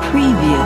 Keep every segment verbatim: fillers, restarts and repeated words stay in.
Preview.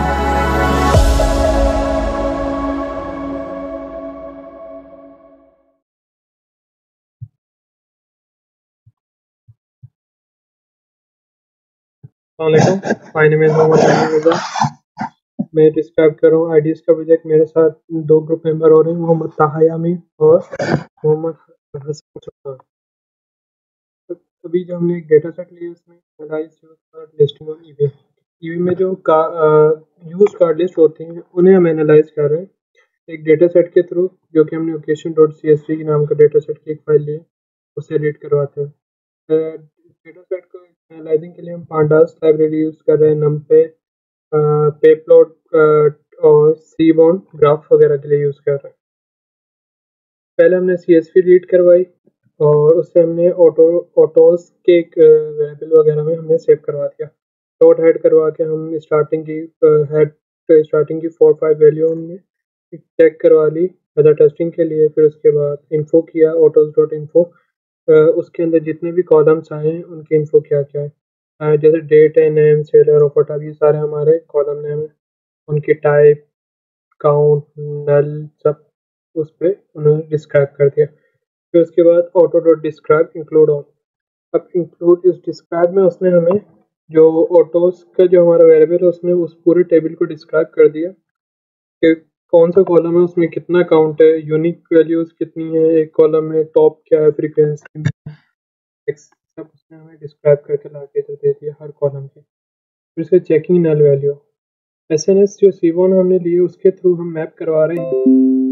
अस्सलामुअलैकुम, my name is Mohammad Shamim Raza. मैं describe कर रहा हूँ आईडीज़ का प्रोजेक्ट। मेरे साथ दो ग्रुप मेंबर हो रहे हैं, मोहम्मद ताहा यामीन और मोहम्मद हसन सुल्तान। तो अभी जो हमने एक डेटा सेट लिया उसमें एनालाइज यूज कार्ड लिस्टिंग और ईवी ईवी में जो का यूज कार्ड लिस्ट होती हैं उन्हें हम एनालाइज कर रहे हैं एक डेटा सेट के थ्रू, जो कि हमने occasion dot C S V के नाम का डेटा सेट की एक फाइल ली है, उससे रीड करवाते हैं। डेटा सेट को एनालाइजिंग के लिए हम पांडास लाइब्रेरी यूज कर रहे हैं, नमपे, पेप्लॉट और सीबॉन्ड ग्राफ वगैरह के लिए यूज कर रहे हैं। पहले हमने सी एस वी रीड करवाई और उससे हमने ऑटो ऑटोज के एक वेरिएबल वगैरह में हमने सेव करवा दिया। डॉट हेड करवा के हम स्टार्टिंग की हेड स्टार्टिंग की फोर फाइव वैल्यू हमने चेक करवा ली वेदर टेस्टिंग के लिए। फिर उसके बाद इन्फो किया ऑटोज डॉट इन्फो, उसके अंदर जितने भी कॉलम्स आए हैं उनकी इन्फो क्या क्या है, जैसे डेट है, नेम, सेलर, ऑफर टाइप, ये सारे हमारे कॉलम नेम है। उनकी टाइप, काउंट, नल, सब उस पर उन्होंने डिस्क्राइब कर दिया। फिर उसके बाद auto dot describe include on. अब इंक्लूड इस डिस्क्राइब में उसने हमें जो ऑटोज का जो हमारा वेरिएबल है उसने उस पूरे टेबल को डिस्क्राइब कर दिया कि कौन सा कॉलम है, उसमें कितना काउंट है, यूनिक वैल्यूज कितनी है एक कॉलम में, टॉप क्या है, फ्रीक्वेंसी, सब उसने हमें डिस्क्राइब करके ला के इधर दे दिया हर कॉलम की। फिर उसके checking null value S N S जो सीवोन हमने लिए उसके थ्रू हम मैप करवा रहे हैं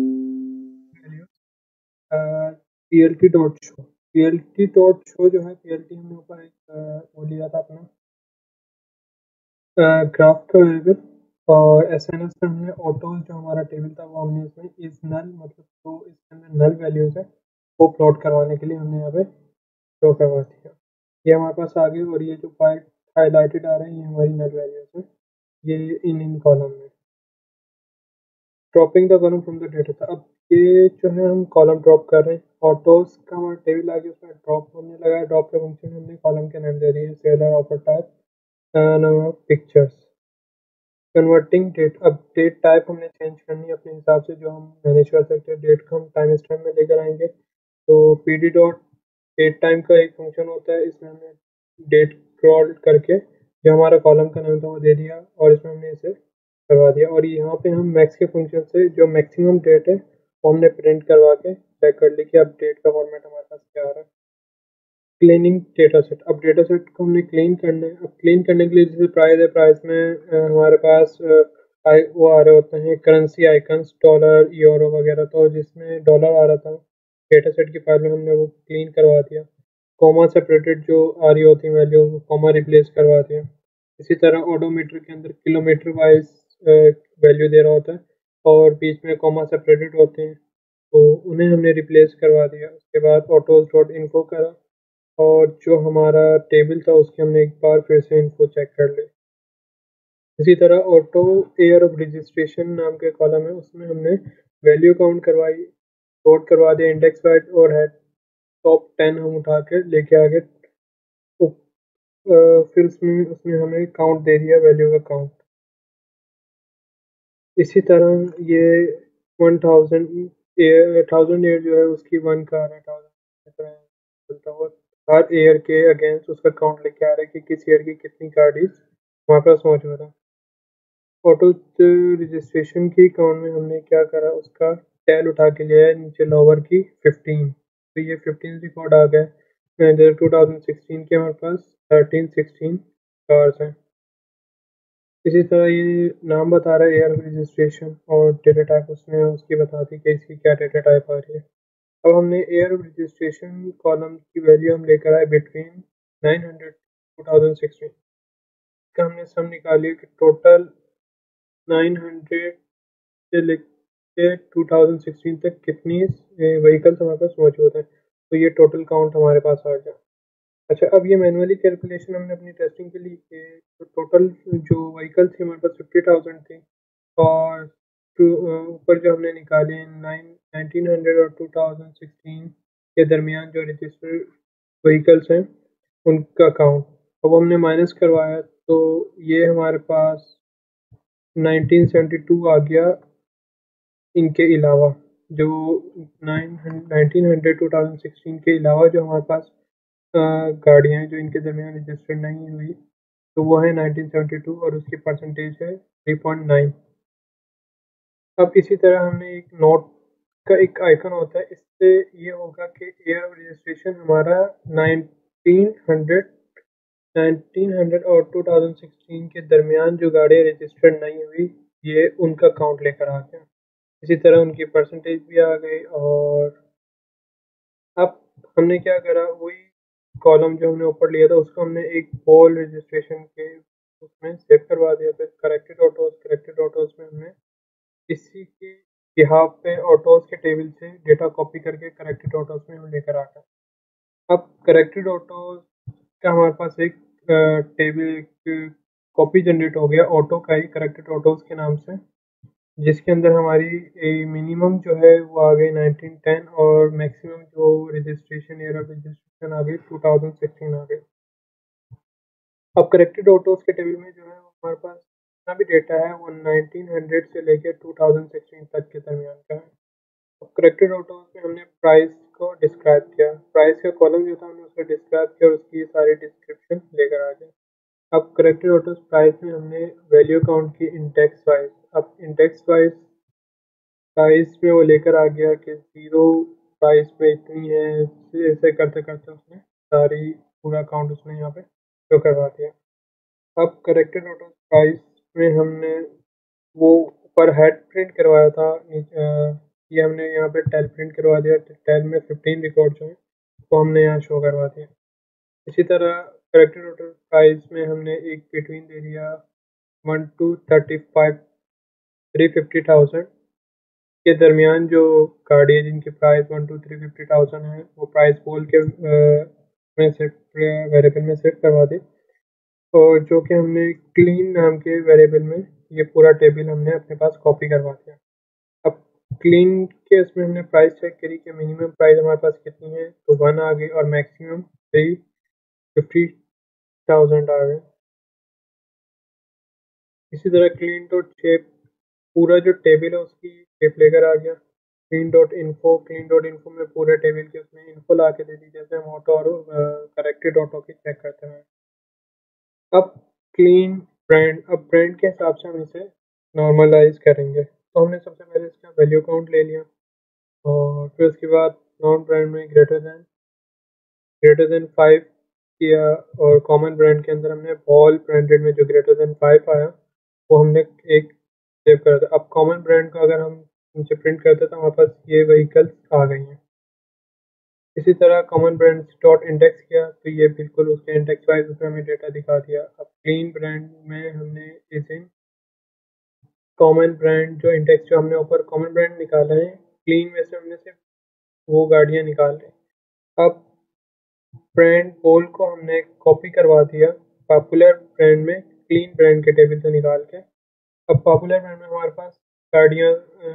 P L T dot show. P L T dot show जो है, पी एल टी हमने ऊपर एक वो लिया था अपना ग्राफ का वेरिएबल, और एस एन एस में हमने ऑटो जो हमारा टेबल था वो हमने इसमें इस नल मतलब जो इसके अंदर नल वैल्यूज है वो प्लॉट करवाने के लिए हमने यहाँ पे शो करवा दिया। ये हमारे पास आ गई और ये जो फाइल हाईलाइटेड आ रहे हैं ये हमारी नल वैल्यूज है, ये इन इन कॉलम में। Dropping the column from the data था। अब ये जो है हम कॉलम ड्रॉप कर रहे हैं, ऑटोज का हमारा टेबल आ गया, उसमें ड्रॉप हमने लगाया। ड्रॉप के फंक्शन हमने कॉलम के नाम दे दिए, seller, offer type, number of pictures. Converting date, अब डेट टाइप हमने चेंज करनी है अपने हिसाब से, जो हम मैनेज कर सकते हैं। डेट को हम टाइम स्टैम्प में लेकर आएंगे, तो P D dot date time का एक फंक्शन होता है, इसमें हमने डेट क्रॉल करके जो हमारा कॉलम का नाम था वो दे दिया और इसमें हमने इसे करवा दिया। और यहाँ पे हम मैक्स के फंक्शन से जो मैक्सिमम डेट है वो हमने प्रिंट करवा के चेक कर ली कि अब डेट का फॉर्मेट हमारे पास क्या आ रहा है। क्लीनिंग डेटा सेट, अब डेटा सेट को हमने क्लीन करना है। अब क्लीन करने के लिए जैसे प्राइस है, प्राइस में अ, हमारे पास अ, आई वो आ रहे होते हैं करेंसी आइकन्स, डॉलर, यूरो वगैरह, तो जिसमें डॉलर आ रहा था डेटा सेट की फाइल में हमने वो क्लीन करवा दिया। कॉमा सेपरेटेड जो आ रही होती है वैल्यू, कॉमा रिप्लेस करवा दिया। इसी तरह ओडोमीटर के अंदर किलोमीटर वाइज वैल्यू दे रहा होता है और बीच में कॉमा सेपरेटेड होते हैं, तो उन्हें हमने रिप्लेस करवा दिया। उसके बाद ऑटोज डॉट इन्फो करा और जो हमारा टेबल था उसके हमने एक बार फिर से इनको चेक कर ले। इसी तरह ऑटो एयर ऑफ रजिस्ट्रेशन नाम के कॉलम है, उसमें हमने वैल्यू काउंट करवाई, नोट करवा दिया, इंडेक्स वाइज और हेड टॉप टेन हम उठा के लेके आ गए। फिर उसमें उसने हमें काउंट दे दिया, वैल्यू का काउंट। इसी तरह ये वन थाउजेंड थाउजेंड एयर जो है उसकी वन का आ रहा है, थाउजेंड हर एयर के अगेंस्ट उसका काउंट लेके आ रहा है कि किस एयर की कितनी गाड़ीज हमारे पास मौजूद है। ऑटो रजिस्ट्रेशन की काउंट में हमने क्या करा, उसका टैल उठा के लिया है नीचे लोअर की फिफ्टीन, तो ये फिफ्टीन रिकॉर्ड आ गए। जैसे टू थाउजेंड सिक्सटीन के हमारे पास थर्टीन सिक्सटीन कार्स हैं। इसी तरह ये नाम बता रहा है एयर रजिस्ट्रेशन और डेटा टाइप उसने उसकी बता दी कि इसकी क्या डेटा टाइप आ रही है। अब हमने एयर रजिस्ट्रेशन कॉलम की वैल्यू हम लेकर आए between nine hundred two thousand sixteen का हमने सम निकाली कि टोटल नाइन हंड्रेड से लेके टू थाउजेंड सिक्सटीन तक कितनी व्हीकल्स हमारे पास मौजूद हैं, तो ये टोटल काउंट हमारे पास आ गया। अच्छा, अब ये मैनुअली कैलकुलेशन हमने अपनी टेस्टिंग के लिए की, तो टोटल जो व्हीकल थी हमारे पास फिफ्टी थाउजेंड थी और ऊपर जो हमने निकाले नाइन नाइनटीन हंड्रेड और टू थाउजेंड सिक्सटीन के दरमियान जो रजिस्टर्ड व्हीकल्स हैं उनका काउंट, अब हमने माइनस करवाया तो ये हमारे पास नाइनटीन सेवेंटी टू आ गया। इनके अलावा जो nineteen hundred two thousand sixteen के अलावा जो हमारे पास गाड़ियाँ हैं जो इनके दरमियान रजिस्टर्ड नहीं हुई, तो वो है नाइनटीन सेवेंटी टू और उसकी परसेंटेज है थ्री पॉइंट नाइन। अब इसी तरह हमने एक नोट का एक आइकन होता है, इससे ये होगा कि ईयर ऑफ रजिस्ट्रेशन हमारा नाइनटीन हंड्रेड नाइनटीन हंड्रेड और टू थाउजेंड सिक्सटीन के दरमियान जो गाड़ियाँ रजिस्टर्ड नहीं हुई, ये उनका काउंट लेकर आ गया। इसी तरह उनकी परसेंटेज भी आ गई। और अब हमने क्या करा, वही कॉलम जो हमने ऊपर लिया था उसको हमने एक पोल रजिस्ट्रेशन के उसमें सेव करवा दिया। फिर करेक्टेड ऑटोज करेक्टेड ऑटोज में हमने इसी के बिहाफ पे ऑटोज के टेबल से डेटा कॉपी करके करेक्टेड ऑटोज में हम लेकर आ गए। अब करेक्टेड ऑटोज का हमारे पास एक टेबल कॉपी जनरेट हो गया ऑटो का ही, करेक्टेड ऑटोज के नाम से, जिसके अंदर हमारी मिनिमम जो है वो आ गई नाइनटीन टेन और मैक्सिमम जो रजिस्ट्रेशन ईयर ऑफ रजिस्ट्रेशन आ गई टू थाउजेंड सिक्सटीन आ गई। अब करेक्टेड ऑटोज के टेबल में जो है हमारे पास जितना भी डेटा है वो नाइनटीन हंड्रेड से लेकर टू थाउजेंड सिक्सटीन तक के दरमियान का है। अब करेक्टेड ऑटोज में हमने प्राइस को डिस्क्राइब किया, प्राइस का कॉलम जो था हमने उसको डिस्क्राइब किया और उसकी सारी डिस्क्रिप्शन लेकर आ गए। अब करेक्टेड ऑटोज प्राइस में हमने वैल्यू काउंट की इंडेक्स वाइज। अब इंडेक्स वाइज प्राइस में वो लेकर आ गया कि ज़ीरो प्राइस में इतनी है, ऐसे करते करते उसने सारी पूरा काउंट उसने यहाँ पे शो करवा दिया। अब करेक्टेड ऑटो प्राइस में हमने वो पर हेड प्रिंट करवाया था, ये हमने यहाँ पे टेल प्रिंट करवा दिया। टेल में फिफ्टीन रिकॉर्ड जो है वो हमने यहाँ शो करवा दिया। इसी तरह करेक्टेड ऑटो प्राइस में हमने एक बिटवीन दे दिया one two thirty five three fifty thousand के दरमियान जो गाड़ी है जिनकी price one two three fifty thousand है, वो प्राइस बोल के में से वेरिएबल में सेव करवा दी। और जो कि हमने क्लीन नाम के वेरिएबल में ये पूरा टेबल हमने अपने पास कॉपी करवा दिया। अब क्लीन के इसमें हमने प्राइस चेक करी कि मिनिमम प्राइस हमारे पास कितनी है, तो वन आ गई और मैक्सिमम थ्री फिफ्टी थाउजेंड आ गए। इसी तरह क्लीन डॉट शेप पूरा जो टेबल है उसकी शेप लेकर आ गया। Clean dot info clean dot info में पूरे टेबल के उसमें इन्फो ला के दे दी, जैसे हम ऑटो और करेक्टेड ऑटो की चेक करते हैं। अब क्लीन ब्रांड, अब ब्रांड के हिसाब से हम इसे नॉर्मलाइज करेंगे। तो हमने सबसे पहले इसका वैल्यू काउंट ले लिया और फिर उसके बाद नॉन ब्रांड में greater than greater than five किया और कॉमन ब्रांड के अंदर हमने ऑल ब्रांडेड में जो ग्रेटर देन फाइव आया वो हमने एक सेव करा था। अब कॉमन ब्रांड का अगर हम नीचे प्रिंट करते तो हमारे पास ये व्हीकल्स आ गई हैं। इसी तरह कॉमन ब्रांड डॉट इंडेक्स किया तो ये बिल्कुल उसके इंडेक्स वाइज उसमें हमें डेटा दिखा दिया। अब क्लीन ब्रांड में हमने इसे कॉमन ब्रांड जो इंडेक्स जो हमने ऊपर कॉमन ब्रांड निकाला है, क्लीन में से हमने सिर्फ वो गाड़ियाँ निकाल ली। अब ब्रांड पोल को हमने कॉपी करवा दिया पॉपुलर ब्रांड में क्लीन ब्रांड के टेबल से निकाल के। अब पॉपुलर ब्रांड में हमारे पास गाड़ियाँ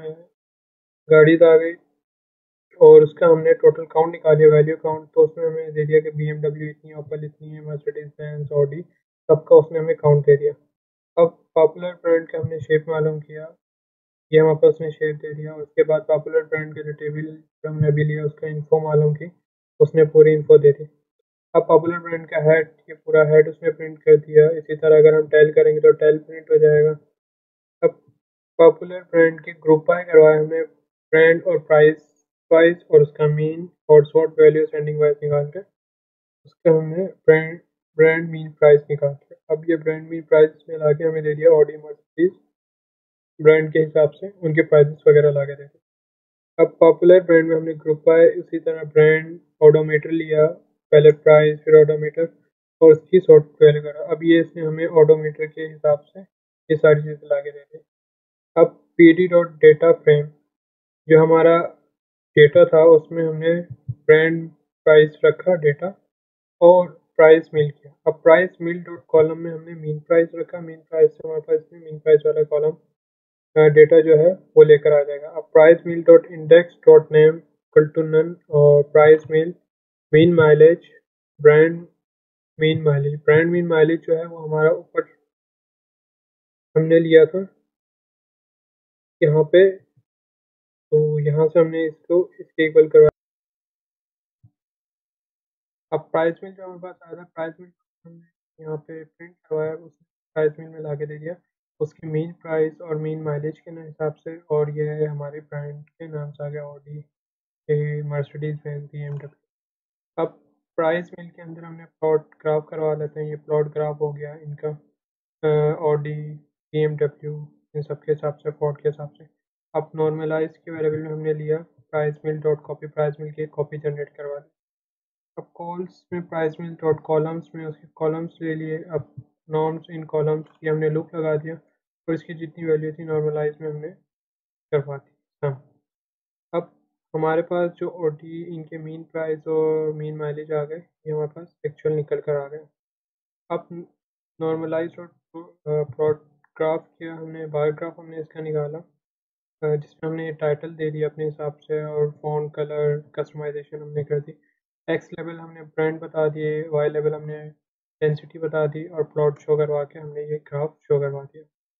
गाड़ीज आ गई और उसका हमने टोटल काउंट निकालिया, वैल्यू काउंट। तो उसमें हमें दे दिया कि बी एम डब्ल्यू इतनी, ओपल इतनी है, मर्सिडीज बेंज, ऑडी, सबका उसने हमें काउंट दे दिया। अब पॉपुलर ब्रांड का हमने शेप मालूम किया, ये हमारे पास उसने शेप दे दिया। उसके बाद पॉपुलर ब्रांड के जो टेबल जो हमने अभी लिया उसका इन्फो मालूम की, उसने पूरी इन्फो दे दी। अब पॉपुलर ब्रांड का हेड, ये पूरा हेड उसने प्रिंट कर दिया। इसी तरह अगर हम टेल करेंगे तो टेल प्रिंट हो जाएगा। अब पॉपुलर ब्रांड के ग्रुप बाय करवाए हमने ब्रांड और प्राइस वाइज और उसका मीन और शॉर्ट वैल्यू सेंडिंग वाइज निकाल के उसका हमने ब्रांड ब्रांड मीन प्राइस निकाल के अब ये ब्रांड मीन प्राइस में ला के हमें दे दिया ऑडी मर्सिडीज ब्रांड के हिसाब से उनके प्राइसेस वगैरह ला के दे दिए। अब पॉपुलर ब्रांड में हमने ग्रुप बाय, इसी तरह ब्रांड ऑडोमीटर लिया, पहले प्राइस फिर ऑडोमीटर और उसकी शॉर्ट वैल्यू करा। अब ये इसने हमें ऑडोमीटर के हिसाब से ये सारी चीज़ें ला के दे दी। अब P D dot data frame जो हमारा डेटा था उसमें हमने ब्रांड प्राइस रखा डेटा और प्राइस मिल किया। अब प्राइस मिल डॉट कॉलम में हमने मीन प्राइस रखा, मीन प्राइस से हमारे पास में मीन प्राइस वाला कॉलम डेटा जो है वो लेकर आ जाएगा। अब प्राइस मिल dot index dot name equal to none और प्राइस मिल mean mileage brand mean mileage brand mean mileage जो है वो हमारा ऊपर हमने लिया था यहाँ पे, तो यहाँ से हमने इसको इसके इक्वल करवा। अब प्राइस मिल जो हमारे पास आया था, प्राइस मिल हमने यहाँ पे प्रिंट करवाया, उस प्राइस मिल में ला के दे दिया उसकी मीन प्राइस और मीन माइलेज के हिसाब से, और ये है हमारे ब्रांड के नाम से आ गया Audi, Mercedes Benz, B M W. अब प्राइस मिल के अंदर हमने प्लॉट ग्राफ करवा लेते हैं। ये प्लॉट ग्राफ हो गया इनका, ऑडी, बी एम डब्ल्यू, इन सब के हिसाब से, फोर्ड के हिसाब से। अब नॉर्मलाइज के वेरिएबल में हमने लिया प्राइस मिल डॉट कॉपी, प्राइस मिल की कॉपी जनरेट करवा ली। अब कॉल्स में प्राइस मिल डॉट कॉलम्स में उसके कॉलम्स ले लिए। अब नॉर्म्स इन कॉलम्स की हमने लूप लगा दिया और इसकी जितनी वैल्यू थी नॉर्मलाइज में हमने करवा दी सम। अब हमारे पास जो ओटी इनके मीन प्राइस और मीन माइलेज आ गए, ये हमारे पास एक्चुअल निकल कर आ गए। अब नॉर्मलाइज और प्लॉट ग्राफ किया हमने, बार ग्राफ हमने इसका निकाला, जिसमें हमने टाइटल दे दिया अपने हिसाब से और फॉन्ट कलर कस्टमाइजेशन हमने कर दी। एक्स लेवल हमने ब्रांड बता दिए, वाई लेवल हमने डेंसिटी बता दी और प्लॉट शो करवा के हमने ये ग्राफ शो करवा दिया।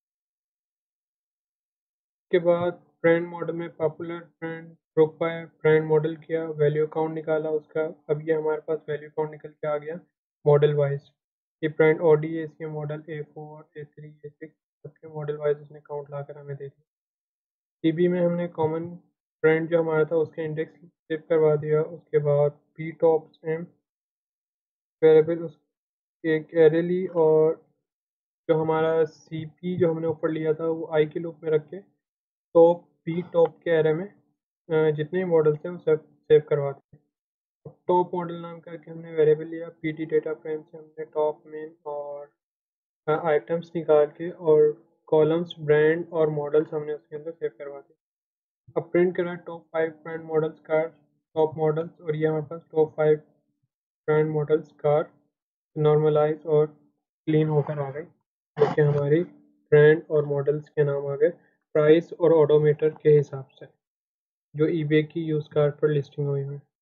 उसके बाद ब्रांड मॉडल में popular brand group by brand model किया, वैल्यू काउंट निकाला उसका। अब ये हमारे पास वैल्यू काउंट निकल के आ गया मॉडल वाइज। ये ब्रांड ऑडी है, इसके model A four, A three, A six, सबके मॉडल वाइज उसने काउंट ला कर हमें दे दिया। टीबी में हमने कॉमन ब्रांड जो हमारा था उसका इंडेक्स सेव करवा दिया। उसके बाद पी टॉप्स एम वेरिएबल उस एक एरे ली, और जो हमारा सी पी जो हमने ऊपर लिया था वो आई के लूप में रख के टॉप पी टॉप के एरे में अ, जितने भी मॉडल थे वो सब सेव करवा दिए। टॉप मॉडल नाम करके हमने वेरिएबल लिया, पी टी डेटा फ्रेम से हमने टॉप मेन और आइटम्स निकाल के और कॉलम्स ब्रांड और मॉडल्स हमने उसके अंदर सेव करवा दिए। अब प्रिंट करा top five brand models car, top models, और ये हमारे पास top five brand models car normalize और क्लीन होकर आ गई, जो कि हमारी ब्रांड और मॉडल्स के नाम आ गए प्राइस और ऑडोमीटर के हिसाब से, जो ईबे की यूज़ कार पर लिस्टिंग हुई है।